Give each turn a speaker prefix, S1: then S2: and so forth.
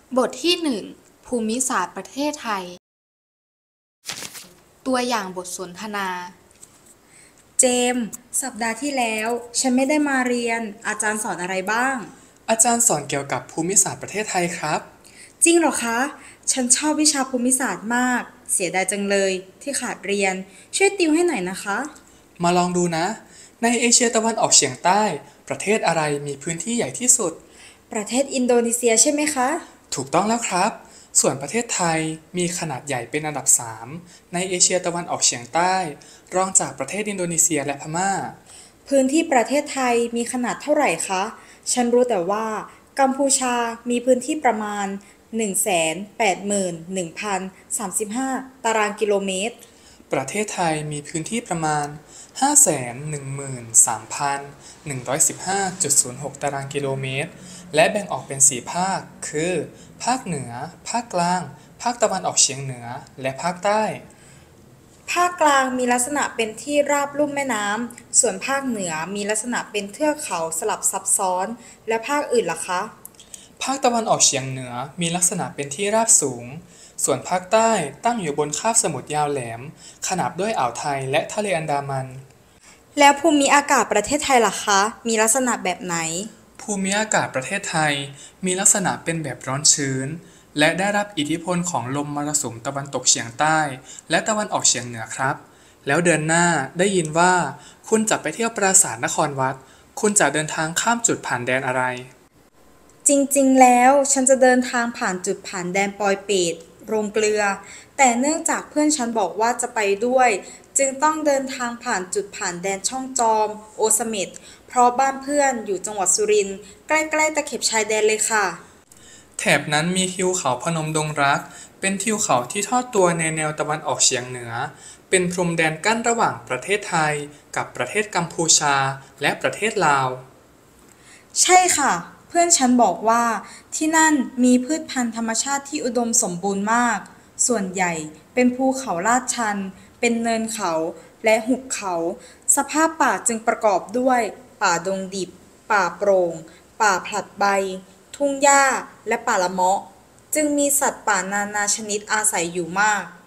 S1: บทที่ 1 ภูมิศาสตร์ประเทศไทย ตัวอย่างบทสนทนา
S2: เจมส์สัปดาห์ที่แล้วฉันไม่ได้มาเรียนอาจารย์สอนอะไรบ้าง
S3: อาจารย์สอนเกี่ยวกับภูมิศาสตร์ประเทศไทยครับ
S2: จริงเหรอคะฉันชอบวิชาภูมิศาสตร์มากเสียดายจังเลยที่ขาดเรียนช่วยติวให้หน่อยนะคะ
S3: มาลองดูนะในเอเชียตะวันออกเฉียงใต้ประเทศอะไรมีพื้นที่ใหญ่ที่สุด
S2: ประเทศอินโดนีเซียใช่ไหมคะ
S3: ถูกต้องแล้วครับส่วนประเทศไทยมีขนาดใหญ่เป็นอันดับ3ในเอเชียตะวันออกเฉียงใต้รองจากประเทศอินโดนีเซียและพม่า
S2: พื้นที่ประเทศไทยมีขนาดเท่าไหร่คะฉันรู้แต่ว่ากัมพูชามีพื้นที่ประมาณ 181,035 ตารางกิโลเมตร
S3: ประเทศไทยมีพื้นที่ประมาณ 513,115.06 ตารางกิโลเมตรและแบ่งออกเป็น4ภาคคือภาคเหนือภาคกลางภาคตะวันออกเฉียงเหนือและภาคใต้
S2: ภาคกลางมีลักษณะเป็นที่ราบลุ่มแม่น้ำส่วนภาคเหนือมีลักษณะเป็นเทือกเขาสลับซับซ้อนและภาคอื่นล่ะคะ
S3: ภาคตะวันออกเฉียงเหนือมีลักษณะเป็นที่ราบสูงส่วนภาคใต้ตั้งอยู่บนคาบสมุทรยาวแหลมขนาบด้วยอ่าวไทยและทะเลอันดามัน
S2: แล้วภูมิอากาศประเทศไทยล่ะคะมีลักษณะแบบไหน
S3: ภูมิอากาศประเทศไทยมีลักษณะเป็นแบบร้อนชื้นและได้รับอิทธิพลของลมมรสุมตะวันตกเฉียงใต้และตะวันออกเฉียงเหนือครับแล้วเดือนหน้าได้ยินว่าคุณจะไปเที่ยวปราสาทนครวัดคุณจะเดินทางข้ามจุดผ่านแดนอะไร
S2: จริงๆแล้วฉันจะเดินทางผ่านจุดผ่านแดนปอยเปตโรงเกลือแต่เนื่องจากเพื่อนฉันบอกว่าจะไปด้วยจึงต้องเดินทางผ่านจุดผ่านแดนช่องจอมโอเสเม็ดเพราะบ้านเพื่อนอยู่จังหวัดสุรินทร์ใกล้ๆตะเข็บชายแดนเลยค่ะ
S3: แถบนั้นมีทิวเขาพนมดงรักเป็นทิวเขาที่ทอดตัวในแนวตะวันออกเฉียงเหนือเป็นพรมแดนกั้นระหว่างประเทศไทยกับประเทศกัมพูชาและประเทศลาว
S2: ใช่ค่ะเพื่อนฉันบอกว่าที่นั่นมีพืชพันธุ์ธรรมชาติที่อุดมสมบูรณ์มากส่วนใหญ่เป็นภูเขาลาดชันเป็นเนินเขาและหุบเขาสภาพป่าจึงประกอบด้วยป่าดงดิบป่าโปร่งป่าผลัดใบทุ่งหญ้าและป่าละเมาะจึงมีสัตว์ป่านานาชนิดอาศัยอยู่มาก